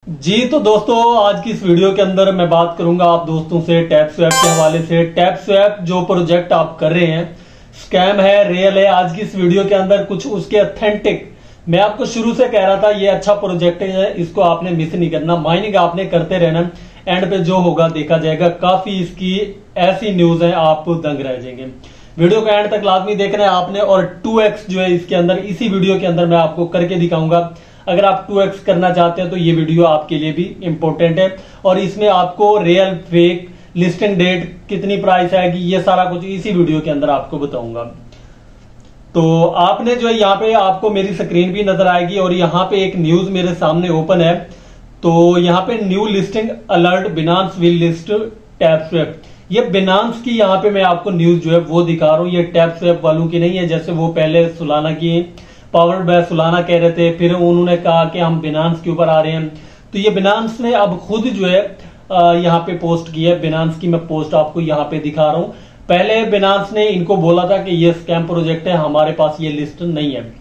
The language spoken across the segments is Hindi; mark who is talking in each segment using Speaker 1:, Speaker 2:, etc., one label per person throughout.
Speaker 1: जी तो दोस्तों, आज की इस वीडियो के अंदर मैं बात करूंगा आप दोस्तों से टैपस्वैप के हवाले से। टैपस्वैप जो प्रोजेक्ट आप कर रहे हैं, स्कैम है, रियल है। आज की इस वीडियो के अंदर कुछ उसके ऑथेंटिक, मैं आपको शुरू से कह रहा था ये अच्छा प्रोजेक्ट है, इसको आपने मिस नहीं करना, माइनिंग आपने करते रहना, एंड पे जो होगा देखा जाएगा। काफी इसकी ऐसी न्यूज है, आप दंग रह जाएंगे। वीडियो को एंड तक लाजमी देखना है आपने, और 2x जो है इसके अंदर, इसी वीडियो के अंदर मैं आपको करके दिखाऊंगा। अगर आप 2x करना चाहते हैं तो ये वीडियो आपके लिए भी इंपॉर्टेंट है, और इसमें आपको रियल फेक लिस्टिंग डेट, कितनी प्राइस आएगी, ये सारा कुछ इसी वीडियो के अंदर आपको बताऊंगा। तो आपने जो है यहाँ पे आपको मेरी स्क्रीन भी नजर आएगी, और यहाँ पे एक न्यूज मेरे सामने ओपन है। तो यहाँ पे new listing alert, Binance will list TapSwap. ये बिनांस की यहाँ पे मैं आपको न्यूज जो है वो दिखा रहा हूँ, ये टैपस्वैप वालों की नहीं है। जैसे वो पहले सोलाना की पावर्ड बाय सोलाना कह रहे थे, फिर उन्होंने कहा कि हम बिनांस के ऊपर आ रहे हैं। तो ये बिनांस ने अब खुद जो है यहाँ पे पोस्ट की है। बिनांस की मैं पोस्ट आपको यहाँ पे दिखा रहा हूँ। पहले बिनांस ने इनको बोला था कि ये स्कैम प्रोजेक्ट है, हमारे पास ये लिस्ट नहीं है।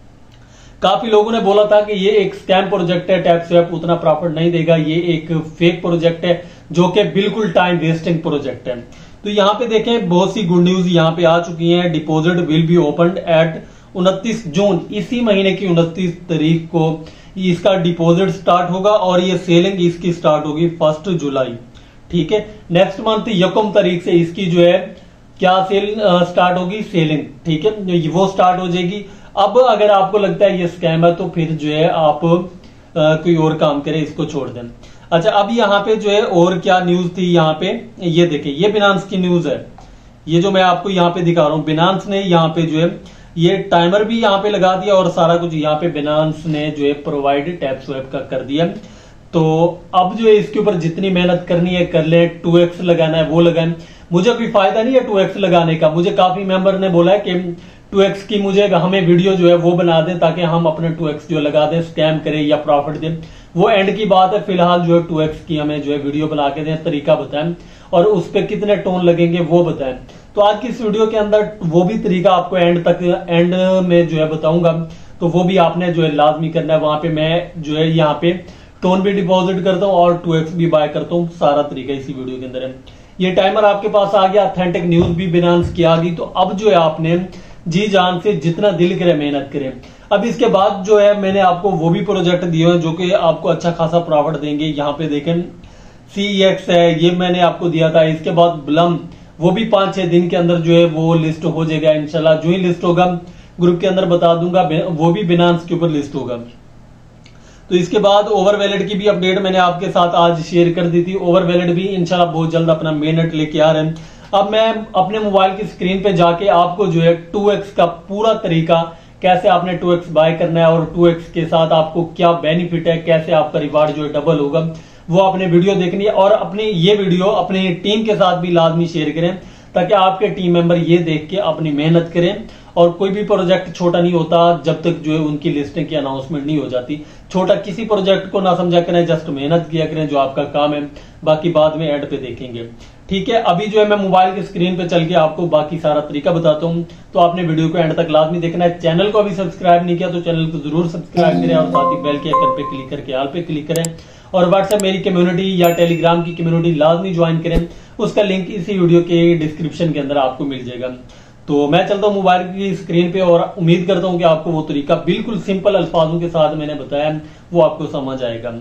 Speaker 1: काफी लोगों ने बोला था कि ये एक स्कैम प्रोजेक्ट है, टैपस्वैप उतना प्रॉफिट नहीं देगा, ये एक फेक प्रोजेक्ट है, जो कि बिल्कुल टाइम वेस्टिंग प्रोजेक्ट है। तो यहाँ पे देखें, बहुत सी गुड न्यूज यहाँ पे आ चुकी है। Deposit will be opened at 29 June, इसी महीने की 29 तारीख को इसका डिपॉजिट स्टार्ट होगा, और ये सेलिंग इसकी स्टार्ट होगी 1 जुलाई। ठीक है, नेक्स्ट मंथ 1 तारीख से इसकी जो है क्या सेल स्टार्ट होगी, सेलिंग। ठीक है, वो स्टार्ट हो जाएगी। अब अगर आपको लगता है ये स्कैम है तो फिर जो है आप कोई और काम करें, इसको छोड़ दें। अच्छा, अब यहाँ पे जो है और क्या न्यूज थी यहाँ पे, ये देखिए, ये बिनांस की न्यूज है। ये जो मैं आपको यहाँ पे दिखा रहा हूँ, बिनांस ने यहाँ पे जो है ये टाइमर भी यहाँ पे लगा दिया, और सारा कुछ यहाँ पे बिनांस ने जो है प्रोवाइड टैपस्वैप का कर दिया। तो अब जो है इसके ऊपर जितनी मेहनत करनी है कर ले, 2x लगाना है वो लगाएं। मुझे कोई फायदा नहीं है 2x लगाने का। मुझे काफी मेंबर ने बोला है कि 2x की मुझे हमें वीडियो जो है वो बना दें, ताकि हम अपने 2x जो लगा दें, स्कैम करें या प्रॉफिट दें, वो एंड की बात है। फिलहाल जो है 2x की हमें जो है वीडियो बना के दें, तरीका बताएं, और उस पर कितने टोन लगेंगे वो बताएं। तो आज की इस वीडियो के अंदर वो भी तरीका आपको एंड में जो है बताऊंगा, तो वो भी आपने जो है लाजमी करना है। वहां पे मैं जो है यहाँ पे टोन भी डिपॉजिट करता हूँ और 2x भी बाय करता हूँ, सारा तरीका इसी वीडियो के अंदर है। ये टाइमर आपके पास आ गया, ऑथेंटिक न्यूज भी बिनांस की आ गई। तो अब जो है आपने जी जान से जितना दिल करे मेहनत करें। अब इसके बाद जो है मैंने आपको वो भी प्रोजेक्ट दिए हैं जो कि आपको अच्छा खासा प्रॉफिट देंगे। यहाँ पे देखें, CEX है, ये मैंने आपको दिया था। इसके बाद ब्लम, वो भी 5-6 दिन के अंदर जो है वो लिस्ट हो जाएगा इंशाल्लाह। जो ही लिस्ट होगा ग्रुप के अंदर बता दूंगा, वो भी बिनांस के ऊपर लिस्ट होगा। तो इसके बाद ओवर वैलेट की भी अपडेट मैंने आपके साथ आज शेयर कर दी थी। ओवर वैलेट भी इंशाल्लाह बहुत जल्द अपना मेनट लेके आ रहे हैं। अब मैं अपने मोबाइल की स्क्रीन पे जाके आपको जो है 2x का पूरा तरीका, कैसे आपने 2x बाय करना है, और 2x के साथ आपको क्या बेनिफिट है, कैसे आपका रिवार्ड जो है डबल होगा, वो आपने वीडियो देखनी है। और अपनी ये वीडियो अपनी टीम के साथ भी लाजमी शेयर करें, ताकि आपके टीम मेंबर ये देख के अपनी मेहनत करें। और कोई भी प्रोजेक्ट छोटा नहीं होता जब तक जो है उनकी लिस्टिंग की अनाउंसमेंट नहीं हो जाती। छोटा किसी प्रोजेक्ट को ना समझा करें, जस्ट मेहनत किया करें, जो आपका काम है, बाकी बाद में एड पे देखेंगे। ठीक है, अभी जो है मैं मोबाइल की स्क्रीन पे चल के आपको बाकी सारा तरीका बताता हूँ, तो आपने वीडियो को एंड तक लाजमी देखना है। चैनल को अभी सब्सक्राइब नहीं किया तो चैनल को जरूर सब्सक्राइब करें, और साथ ही बेल के आइकन पे क्लिक करके ऑल पे क्लिक करें। और व्हाट्सएप मेरी कम्युनिटी या टेलीग्राम की कम्युनिटी लाजमी ज्वाइन करें, उसका लिंक इसी वीडियो के डिस्क्रिप्शन के अंदर आपको मिल जाएगा। तो मैं चलता हूँ मोबाइल की स्क्रीन पे, और उम्मीद करता हूँ कि आपको वो तरीका बिल्कुल सिंपल अल्फाजों के साथ मैंने बताया वो आपको समझ आएगा।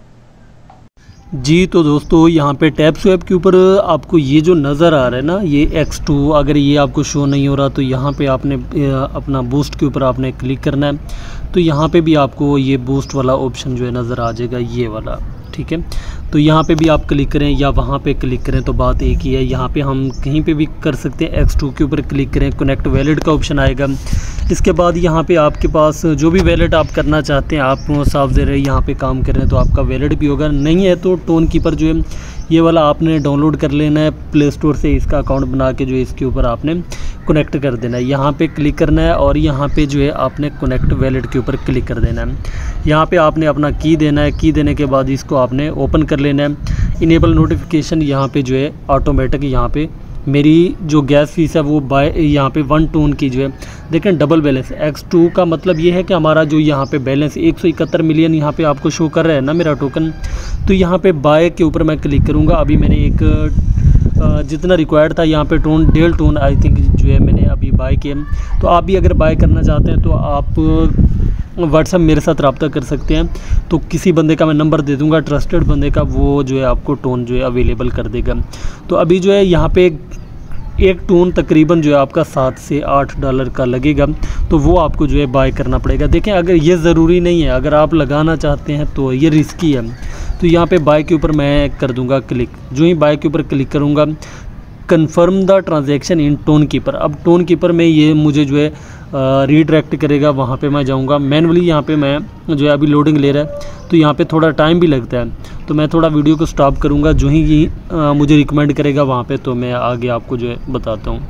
Speaker 2: जी तो दोस्तों, यहाँ पे टैपस्वैप के ऊपर आपको ये जो नज़र आ रहा है ना, ये X2, अगर ये आपको शो नहीं हो रहा तो यहाँ पे आपने अपना बूस्ट के ऊपर आपने क्लिक करना है। तो यहाँ पे भी आपको ये बूस्ट वाला ऑप्शन जो है नज़र आ जाएगा, ये वाला। ठीक है, तो यहाँ पे भी आप क्लिक करें या वहाँ पे क्लिक करें तो बात एक ही है। यहाँ पे हम कहीं पे भी कर सकते हैं। X2 के ऊपर क्लिक करें, कनेक्ट वैलेट का ऑप्शन आएगा। इसके बाद यहाँ पे आपके पास जो भी वैलेट आप करना चाहते हैं, आप साफ ज़रा यहाँ पे काम कर रहे हैं तो आपका वैलेट भी होगा। नहीं है तो टोन कीपर जो है ये वाला आपने डाउनलोड कर लेना है प्ले स्टोर से, इसका अकाउंट बना के जो है इसके ऊपर आपने कनेक्ट कर देना है। यहाँ पे क्लिक करना है, और यहाँ पे जो है आपने कनेक्ट वैलेट के ऊपर क्लिक कर देना है। यहाँ पे आपने अपना की देना है। की देने के बाद इसको आपने ओपन कर लेना है। इनेबल नोटिफिकेशन यहाँ पे जो है ऑटोमेटिक यहाँ पे मेरी जो गैस फीस है वो बाय यहाँ पे 1 टोन की जो है देखें डबल बैलेंस X2 का मतलब ये है कि हमारा जो यहाँ पे बैलेंस 171 मिलियन यहाँ पे आपको शो कर रहा है ना मेरा टोकन। तो यहाँ पे बाय के ऊपर मैं क्लिक करूँगा। अभी मैंने एक जितना रिक्वायर्ड था यहाँ पे टोन 1.5 टोन आई थिंक जो है मैंने अभी बाय किया। तो आप भी अगर बाय करना चाहते हैं तो आप व्हाट्सएप मेरे साथ रब्ता कर सकते हैं। तो किसी बंदे का मैं नंबर दे दूंगा ट्रस्टेड बंदे का, वो जो है आपको टोन जो है अवेलेबल कर देगा। तो अभी जो है यहाँ पे एक टोन तकरीबन जो है आपका $7 से $8 का लगेगा। तो वो आपको जो है बाय करना पड़ेगा। देखें अगर ये ज़रूरी नहीं है, अगर आप लगाना चाहते हैं तो ये रिस्की है। तो यहाँ पे बाय के ऊपर मैं कर दूंगा क्लिक। जो ही बाय के ऊपर क्लिक करूँगा confirm the transaction in Tonkeeper. अब टोन कीपर में ये मुझे जो है रीडायरेक्ट करेगा, वहाँ पे मैं जाऊँगा। मैनुअली यहाँ पे मैं जो है अभी लोडिंग ले रहा है तो यहाँ पे थोड़ा टाइम भी लगता है। तो मैं थोड़ा वीडियो को स्टॉप करूँगा। जो ही मुझे रिकमेंड करेगा वहाँ पे तो मैं आगे आपको जो है बताता हूँ।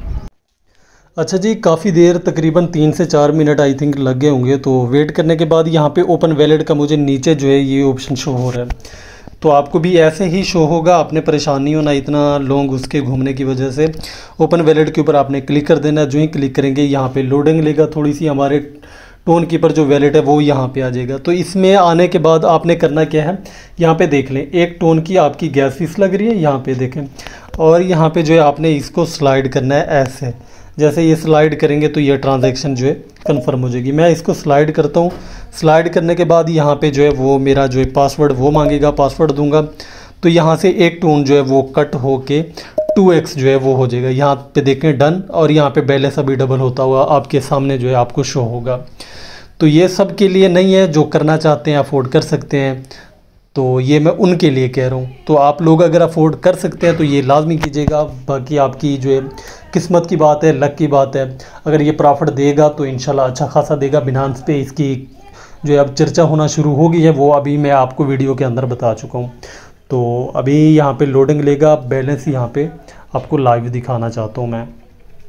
Speaker 1: अच्छा जी, काफ़ी देर तकरीबन 3 से 4 मिनट आई थिंक लग गए होंगे। तो वेट करने के बाद यहाँ पे ओपन वैलेट का मुझे नीचे जो है ये ऑप्शन शो हो रहा है। तो आपको भी ऐसे ही शो होगा, आपने परेशानी होना इतना लॉन्ग उसके घूमने की वजह से। ओपन वैलेट के ऊपर आपने क्लिक कर देना। जो ही क्लिक करेंगे यहाँ पे लोडिंग लेगा थोड़ी सी, हमारे टोन कीपर जो वैलेट है वो यहाँ पे आ जाएगा। तो इसमें आने के बाद आपने करना क्या है, यहाँ पे देख लें एक टोन की आपकी गैस फीस लग रही है, यहाँ पे देखें। और यहाँ पे जो है आपने इसको स्लाइड करना है ऐसे। जैसे ये स्लाइड करेंगे तो ये ट्रांजैक्शन जो है कंफर्म हो जाएगी। मैं इसको स्लाइड करता हूँ। स्लाइड करने के बाद यहाँ पे जो है वो मेरा जो है पासवर्ड वो मांगेगा, पासवर्ड दूंगा। तो यहाँ से एक टोन जो है वो कट होके 2x जो है वो हो जाएगा। यहाँ पे देखें डन, और यहाँ पे बैलेंस अभी डबल होता हुआ आपके सामने जो है आपको शो होगा। तो ये सब के लिए नहीं है, जो करना चाहते हैं अफोर्ड कर सकते हैं। तो ये मैं उनके लिए कह रहा हूँ। तो आप लोग अगर अफोर्ड कर सकते हैं तो ये लाजमी कीजिएगा। बाकी आपकी जो है किस्मत की बात है, लक की बात है। अगर ये प्रॉफिट देगा तो इंशाल्लाह अच्छा खासा देगा। बिनांस पे इसकी जो है अब चर्चा होना शुरू हो गई है, वो अभी मैं आपको वीडियो के अंदर बता चुका हूँ। तो अभी यहाँ पे लोडिंग लेगा, बैलेंस यहाँ पे आपको लाइव दिखाना चाहता हूँ मैं।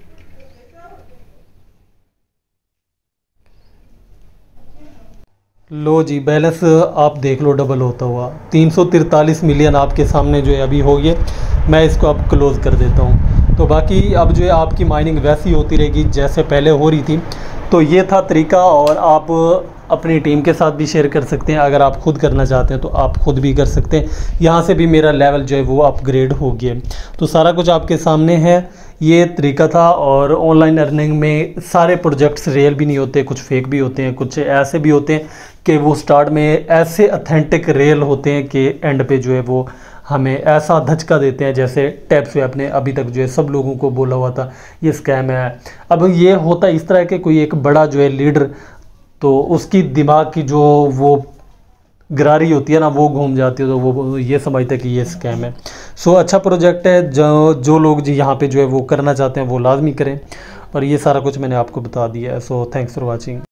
Speaker 1: लो जी, बैलेंस आप देख लो डबल होता हुआ 343 मिलियन आपके सामने जो है अभी हो गए। मैं इसको अब क्लोज़ कर देता हूँ। तो बाकी अब जो है आपकी माइनिंग वैसी होती रहेगी जैसे पहले हो रही थी। तो ये था तरीका, और आप अपनी टीम के साथ भी शेयर कर सकते हैं। अगर आप खुद करना चाहते हैं तो आप खुद भी कर सकते हैं। यहाँ से भी मेरा लेवल जो है वो अपग्रेड हो गया। तो सारा कुछ आपके सामने है, ये तरीका था। और ऑनलाइन अर्निंग में सारे प्रोजेक्ट्स रियल भी नहीं होते, कुछ फेक भी होते हैं, कुछ ऐसे भी होते हैं कि वो स्टार्ट में ऐसे ऑथेंटिक रियल होते हैं कि एंड पे जो है वो हमें ऐसा धचका देते हैं। जैसे टैपस्वैप ने अभी तक जो है सब लोगों को बोला हुआ था ये स्कैम है। अब ये होता इस तरह के कोई एक बड़ा जो है लीडर, तो उसकी दिमाग की जो वो गरारी होती है ना, वो घूम जाती है, तो वो ये समझते हैं कि ये स्कैम है। सो अच्छा प्रोजेक्ट है। जो लोग जी यहाँ पे जो है वो करना चाहते हैं वो लाजमी करें। और ये सारा कुछ मैंने आपको बता दिया है। So thanks for watching.